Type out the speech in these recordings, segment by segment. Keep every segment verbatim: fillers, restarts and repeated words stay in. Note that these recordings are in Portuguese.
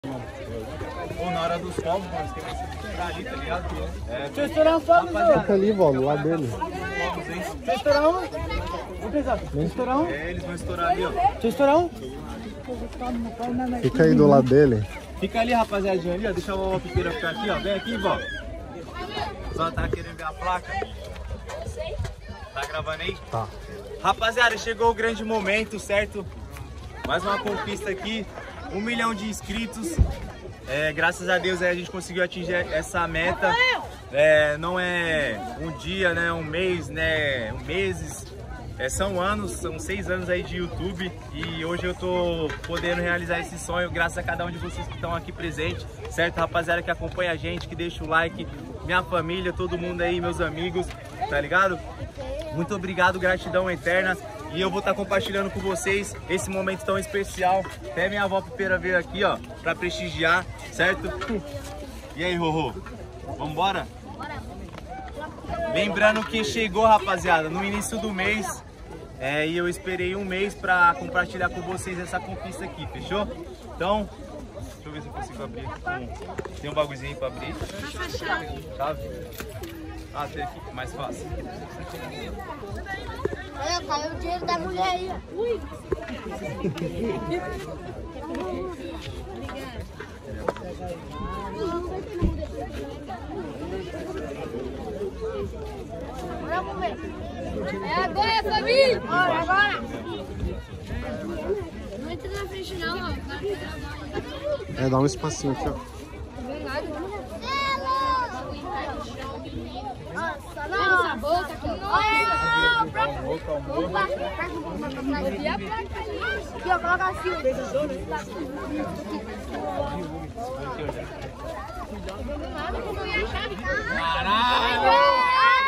Pô, na hora dos povos, mano, tem que ficar ali, tá ligado? É, deixa eu estourar um fogo, Fica ali, vó, do lado dele. Deixa eu estourar um. Vamos pensar. Deixa eu estourar um. É, eles vão estourar ali, ó. Deixa eu estourar um. Fica aí do lado dele. Fica ali, rapaziadinha, ali, ó. Deixa a vovó Pipeira ficar aqui, ó. Vem aqui, vó. Só tá querendo ver a placa. Tá gravando aí? Tá. Rapaziada, chegou o grande momento, certo? Mais uma conquista aqui. Um milhão de inscritos. É, graças a Deus a gente conseguiu atingir essa meta. É, não é um dia, né? Um mês, né? Meses. É, são anos, são seis anos aí de YouTube. E hoje eu tô podendo realizar esse sonho graças a cada um de vocês que estão aqui presentes. Certo, rapaziada, que acompanha a gente, que deixa o like. Minha família, todo mundo aí, meus amigos, tá ligado? Muito obrigado, gratidão eterna. E eu vou estar compartilhando com vocês esse momento tão especial. Até minha avó Pipeira veio aqui, ó, pra prestigiar, certo? E aí, Rorô? Vambora? Lembrando que chegou, rapaziada, no início do mês. É, e eu esperei um mês pra compartilhar com vocês essa conquista aqui, fechou? Então, deixa eu ver se eu consigo abrir aqui. Tem um bagulhozinho pra abrir. Chave? Ah, tem aqui, mais fácil. É, caiu o dinheiro da mulher aí. Ui. Bora comer. É agora, família. Bora, agora. Não entra na frente não, ó. É, dá um espacinho aqui, ó. Nossa, nossa. Boca, calmou, calmou. E a placa ali? Aqui, ó, coloca assim. Caralho!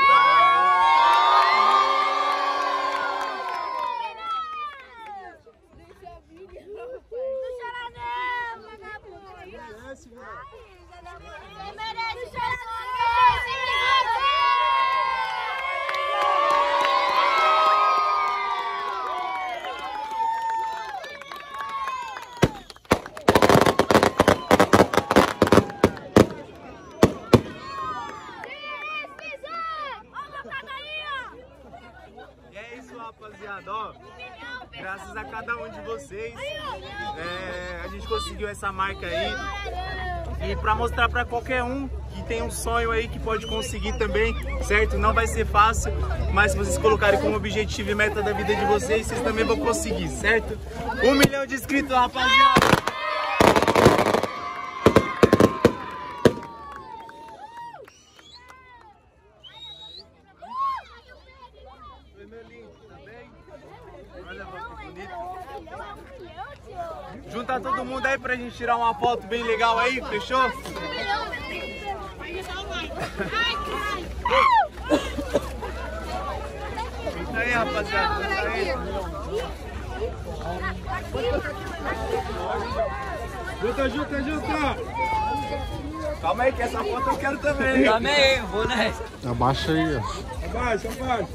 Rapaziada, ó, graças a cada um de vocês, é, a gente conseguiu essa marca aí. E pra mostrar pra qualquer um que tem um sonho aí que pode conseguir também, certo? Não vai ser fácil, mas se vocês colocarem como objetivo e meta da vida de vocês, vocês também vão conseguir, certo? Um milhão de inscritos, rapaziada! Junta todo mundo aí pra gente tirar uma foto bem legal aí, fechou? Junta aí, rapaziada, junta aí. Junta, junta, junta! Calma aí que essa foto eu quero também. Também, eu vou nessa. Abaixa aí, ó. Abaixa, abaixa.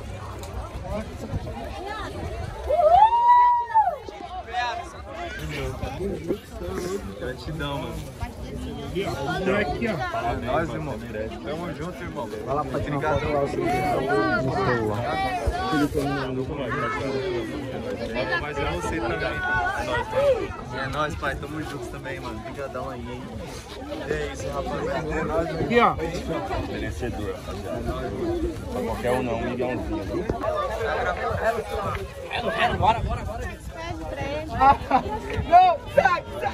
Gratidão, mano. Aqui, ó. Para nós, irmão. Tamo junto, irmão. Vai lá pra tirar uma Obrigado. foto lá, no celular. Mas é você também. É nóis, pai. É nóis, pai. Tamo juntos também, mano. Obrigadão aí, hein. É isso, rapaziada. É nóis, Aqui, ó. Merecedor, rapaziada. Pra qualquer um não, um milhãozinho, viu? É, é, bora, bora, bora. Não, sai, sai.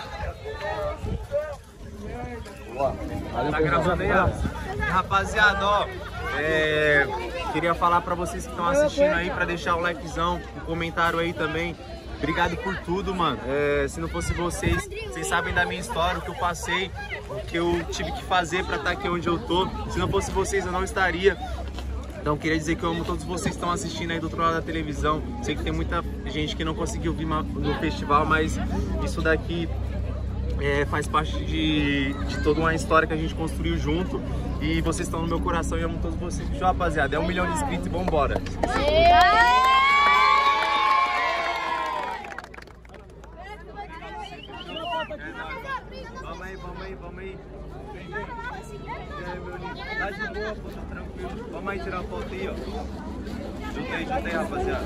Tá gravando aí, ó. Rapaziada, ó. É, queria falar pra vocês que estão assistindo aí, pra deixar o likezão, um comentário aí também. Obrigado por tudo, mano. É, se não fosse vocês, vocês sabem da minha história, o que eu passei, o que eu tive que fazer pra estar aqui onde eu tô. Se não fosse vocês, eu não estaria. Então queria dizer que eu amo todos vocês que estão assistindo aí do outro lado da televisão. Sei que tem muita gente que não conseguiu vir no festival, mas isso daqui é, faz parte de, de toda uma história que a gente construiu junto. E vocês estão no meu coração e eu amo todos vocês. Fechou, rapaziada? É um milhão de inscritos e vambora! É nóis. Vamos aí, vamos aí, vamos aí. E aí, meu lindo? Tá de boa, pô, tá tranquilo. Vamos aí tirar a foto aí, ó. Junta aí, junta aí, rapaziada.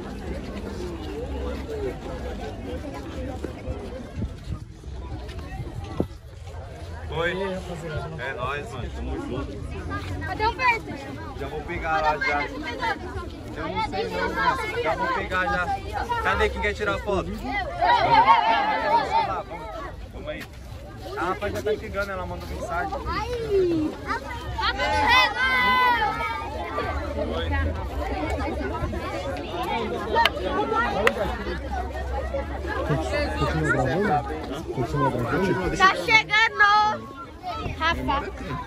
Oi. É nóis, mano. Tamo junto. Cadê o verde? Já vou pegar lá, já. Eu não sei não, mas já vou pegar já. Cadê quem quer tirar a foto? Vamos lá, vamos. Vamos aí. A rapaz já tá chegando, ela mandou mensagem. Ai! Oi. Continua gravando? Tá chegando! Rafa.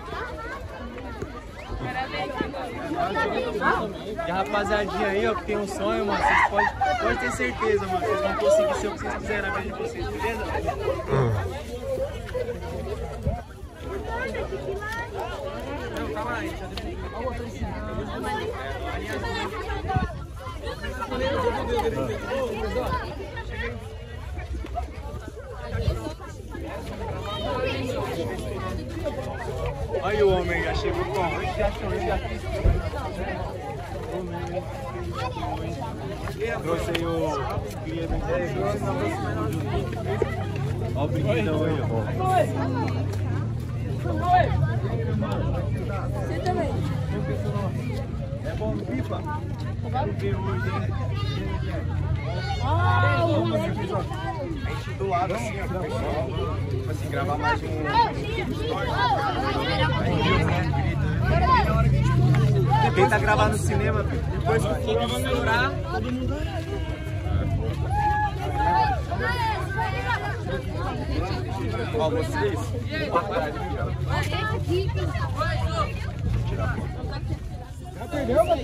E a rapaziadinha aí, ó, que tem um sonho, mano, vocês podem pode ter certeza, mano, vocês vão conseguir ser o que vocês quiserem na vida de vocês, beleza? Não, calma aí, já Olha o homem, já chegou com o já achou, já trouxe aí o cria do Olha o brinquedão aí, ó. Você também. É bom no pipa? Quero ver hoje, hein? Ah, A gente do lado assim, ó, tipo assim, gravar mais um story. Tenta gravar no cinema, filho. Depois que o fogo estourar, todo mundo. Ó, vocês. Já perdeu, mano?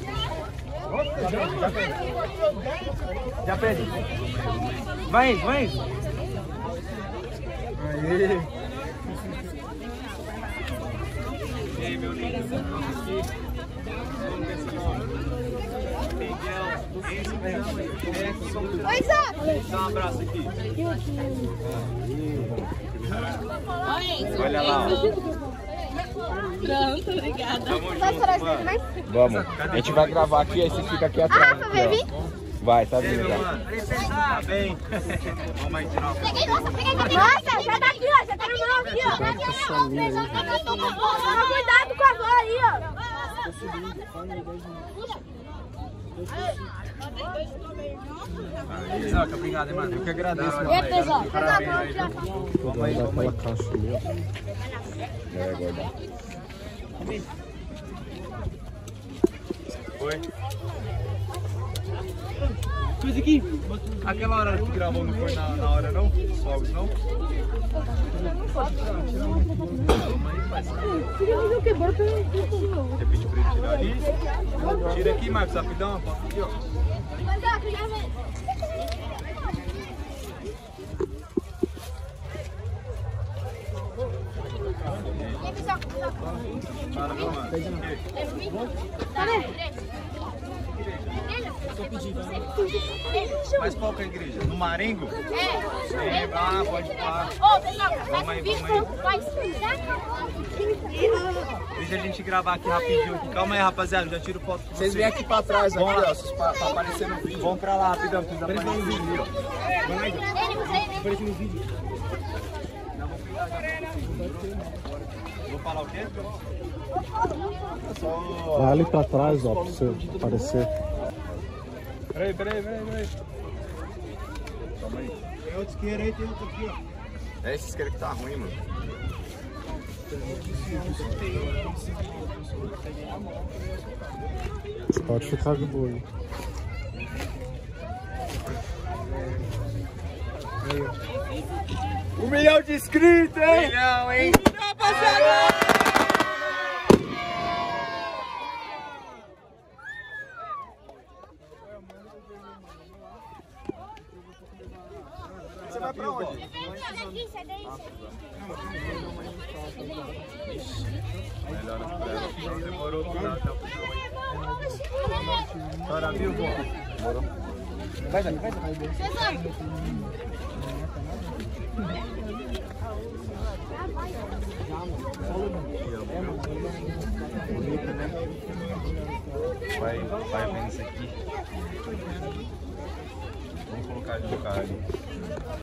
Já perde. Vai, vai. Aê. E aí, meu lindo? Aqui. Vamos ver esse nome. Miguel. Esse mesmo. Oi, Zé! Dá um abraço aqui. Olha lá, ó. Pronto, obrigada. Tamo Vai chorar junto, isso mano. mais? Vamos. A gente vai gravar aqui, aí você fica aqui atrás. Rafa, vai vir? Vai, tá E aí, vindo, meu já. mano? Tá bem. Vamos aí tirar uma foto. Peguei, nossa, peguei, peguei. Nossa, já tá aqui, ó. Já tá no meu aqui, ó. Cuidado com a avó aí, ó. Saca, obrigado, hein, mano. Eu que agradeço, mano. E aí, pessoal? Parabéns aí, viu? Vamos aí, vamos aí. Caixa ali, ó. É, guardar. Oi. Coisa aqui. Aquela hora que gravou não foi na, na hora, não? Os fogos, não? Repete pra ele tirar ali. Tira aqui, Marcos, rapidão. Aqui, ó. Para, meu mano. Mas qual que é a igreja? No Marengo? É. É, ah, pode parar. Ô, pessoal, Vamos aí, vamos aí. Deixa a gente gravar aqui rapidinho. Calma aí, rapaziada, já tiro foto com vocês. Vocês vêm aqui pra trás, aqui, ó, vocês pra, pra aparecer no vídeo. Vamos pra lá, rapidão, que vocês aparecem no vídeo, ó. Vamos aí, aparece no vídeo. Já vou pegar, já. Vou falar o quê? Só... Vai ali pra trás, ó, pra você aparecer. Peraí, peraí, peraí, peraí. Calma aí. Tem outro isqueiro aí, tem outro aqui, ó. É esse isqueiro que tá ruim, mano. Você pode ficar de boa. Um milhão de inscritos, hein? Um milhão, hein? Rapaziada! Você vai pra onde? Melhor esperar. Demorou pra dar até o final. Bora, viu, vó? Demorou. Vai, vai, vai. Bonito, né? Vai, vai vendo isso aqui. Vamos colocar ele no carro ali.